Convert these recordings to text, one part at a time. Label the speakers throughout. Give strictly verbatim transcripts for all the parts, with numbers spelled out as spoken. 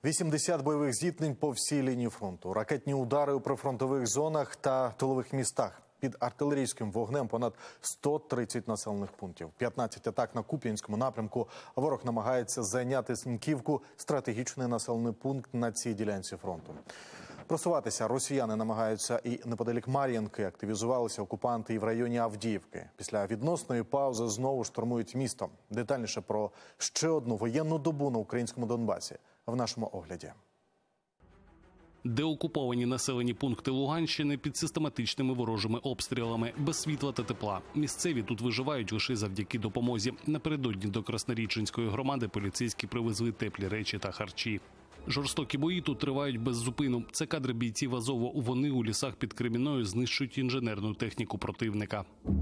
Speaker 1: вісімдесят бойових зіткнень по всій лінії фронту, ракетні удари у прифронтових зонах та тилових містах. Під артилерійським вогнем понад сто тридцять населених пунктів. п'ятнадцять атак на Куп'янському напрямку. Ворог намагається зайняти Синьківку – стратегічний населений пункт на цій ділянці фронту. Просуватися росіяни намагаються і неподалік Мар'їнки. Активізувалися окупанти і в районі Авдіївки. Після відносної паузи знову штурмують місто. Детальніше про ще одну воєнну добу на українському Донбасі в нашому огляді.
Speaker 2: Деокуповані населені пункти Луганщини під систематичними ворожими обстрілами, без світла та тепла. Місцеві тут виживають лише завдяки допомозі. Напередодні до Красноріченської громади поліцейські привезли теплі речі та харчі. Жорстокі бої тут тривають без зупину. Це кадри бійців Азову. Вони у лісах під Кремінною знищують інженерну техніку противника.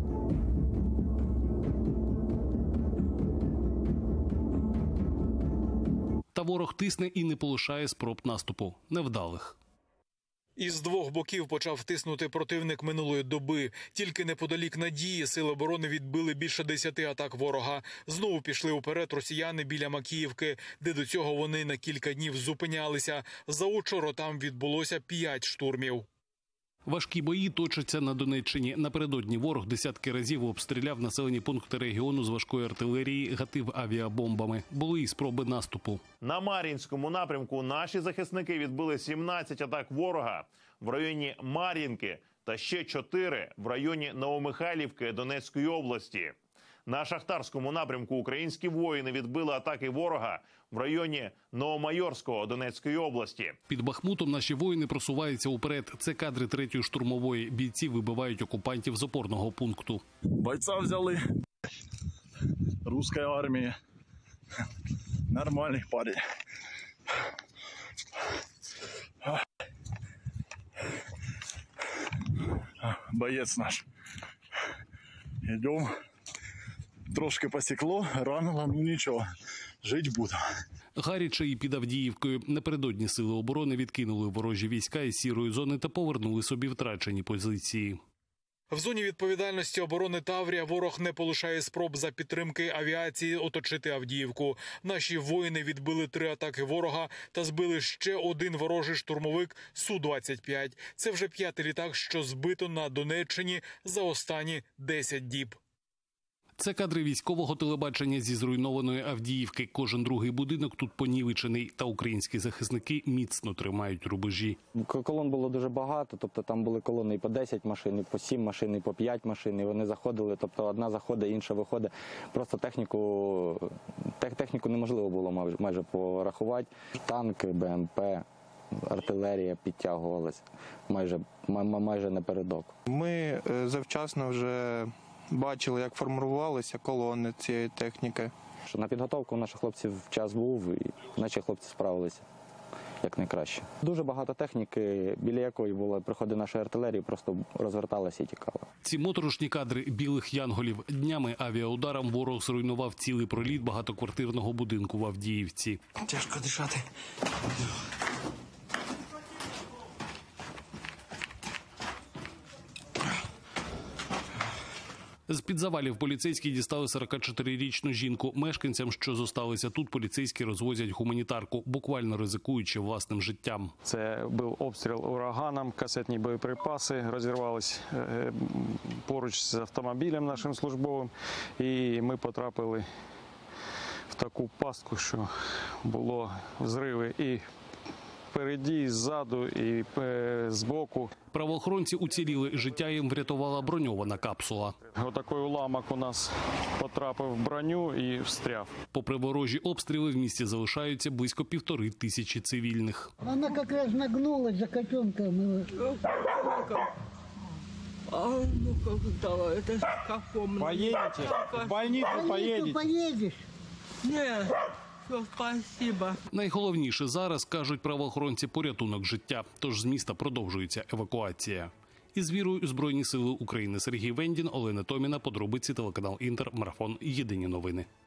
Speaker 2: Та ворог тисне і не полишає спроб наступу. Невдалих.
Speaker 3: Із двох боків почав тиснути противник минулої доби. Тільки неподалік Надії сили оборони відбили більше десяти атак ворога. Знову пішли уперед росіяни біля Макіївки, де до цього вони на кілька днів зупинялися. Заучора там відбулося п'ять штурмів.
Speaker 2: Важкі бої точаться на Донеччині. Напередодні ворог десятки разів обстріляв населені пункти регіону з важкої артилерії, гатив авіабомбами. Були і спроби наступу.
Speaker 4: На Мар'їнському напрямку наші захисники відбили сімнадцять атак ворога в районі Мар'їнки та ще чотири в районі Новомихайлівки Донецької області. На Шахтарському напрямку українські воїни відбили атаки ворога в районі Новомайорського Донецької області.
Speaker 2: Під Бахмутом наші воїни просуваються уперед. Це кадри третьої штурмової. Бійці вибивають окупантів з опорного пункту.
Speaker 5: Бойця взяли. Руська армія. Нормальний парень. Боєць наш. Йдемо. Трошки посікло, ранило, ну нічого, жить буду.
Speaker 2: Гаряче і під Авдіївкою. Напередодні сили оборони відкинули ворожі війська із сірої зони та повернули собі втрачені позиції.
Speaker 3: В зоні відповідальності оборони Таврія ворог не полишає спроб за підтримки авіації оточити Авдіївку. Наші воїни відбили три атаки ворога та збили ще один ворожий штурмовик Су двадцять п'ять. Це вже п'ятий літак, що збито на Донеччині за останні десять діб.
Speaker 2: Це кадри військового телебачення зі зруйнованої Авдіївки. Кожен другий будинок тут понівечений, та українські захисники міцно тримають рубежі.
Speaker 6: Колон було дуже багато, тобто там були колони і по десять машин, і по сім машин, і по п'ять машин, і вони заходили, тобто одна заходить, інша виходить. Просто техніку, техніку неможливо було майже порахувати. Танки, Б М П, артилерія підтягувалась майже, майже напередок.
Speaker 7: Ми завчасно вже бачили, як формувалися колони цієї техніки.
Speaker 6: На підготовку наших хлопців час був, і наші хлопці справилися як найкраще. Дуже багато техніки, біля якої були приходи нашої артилерії, просто розверталася і тікала.
Speaker 2: Ці моторошні кадри білих янголів. Днями авіаударом ворог зруйнував цілий проліт багатоквартирного будинку в Авдіївці.
Speaker 8: Тяжко дишати.
Speaker 2: З-під завалів поліцейські дістали сорокачотирирічну жінку. Мешканцям, що зосталися тут, поліцейські розвозять гуманітарку, буквально ризикуючи власним життям.
Speaker 9: Це був обстріл ураганом, касетні боєприпаси розірвались поруч з автомобілем нашим службовим. І ми потрапили в таку пастку, що було взриви і впереді, і ззаду, і збоку.
Speaker 2: Правоохоронці уціліли. Життя їм врятувала броньована капсула.
Speaker 9: Отакий уламок у нас потрапив в броню і встряв.
Speaker 2: Попри ворожі обстріли, в місті залишаються близько півтори тисячі цивільних.
Speaker 10: Вона якраз нагнулась за котенком.
Speaker 8: А ну когда это в каком?
Speaker 7: Поедете? В больницу поедете?
Speaker 10: Поедешь?
Speaker 8: Нет. Все, спасибо.
Speaker 2: Найголовніше зараз, кажуть правоохоронці, порятунок життя. Тож з міста продовжується евакуація. Із вірою у Збройні сили України. Сергій Вендін, Олена Томіна, подробиці, телеканал Інтер, марафон, єдині новини.